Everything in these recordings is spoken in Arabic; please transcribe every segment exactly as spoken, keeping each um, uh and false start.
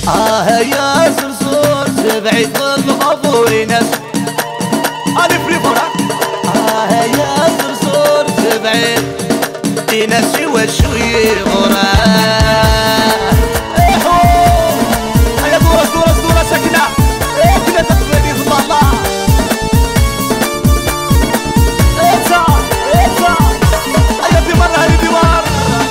آه يا صرصور سبعي الغفور ناس أنا فري فرح. آه يا صرصور سبعي ناس وشو يغرى. هيا دورة دورة دورة ساكنة كنا تقبلي ضم الله. اطلع اطلع هيا ديوار هيا ديوار.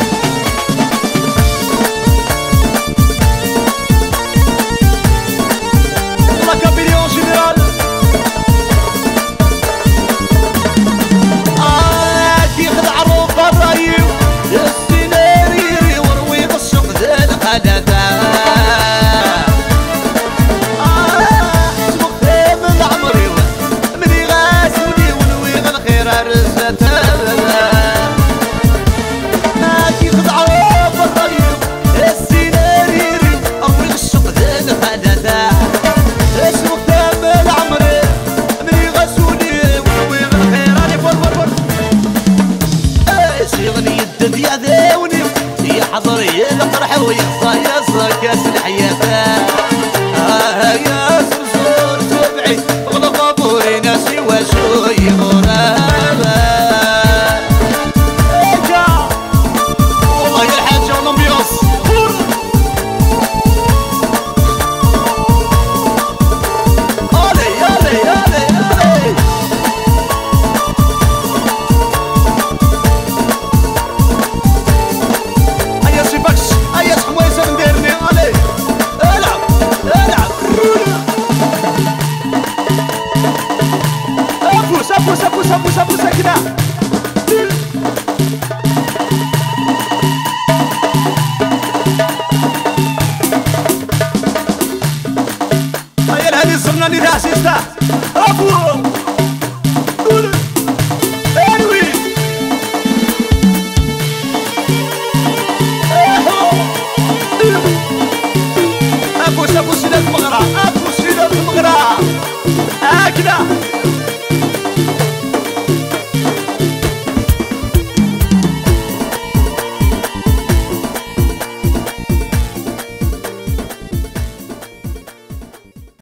La Capillon Général. آه كي خدع روف الرايو السيناريري وروي بالسوق ذا القدادة. آه اسمك فهم العمري مني غاسوني ونوي الخير رزته. ما كي خدع روف الرايو السيناريري وروي بالسوق ذا القدادة. اسمك تام العمري مني غسولي ونوي الخير راني فور فور فور. يغني الدد يا ذاوني يحضر يلقرح ويحصى يصر كاس الحياة. آه يا صرصور تبعي غلط بوري ناسي وشو يغرى. والله يا الحاجة والامبيوس الي الي الي الي. هيا سي باكس هيا حمويسة نديرني الي العب العب. افوس افوس افوس افوس افوس هكذا. هيا الهادي صرنا لي ذا سيستا افو انوي. افوس افوس سيدات المغرى افوس سيدات المغرى هكذا.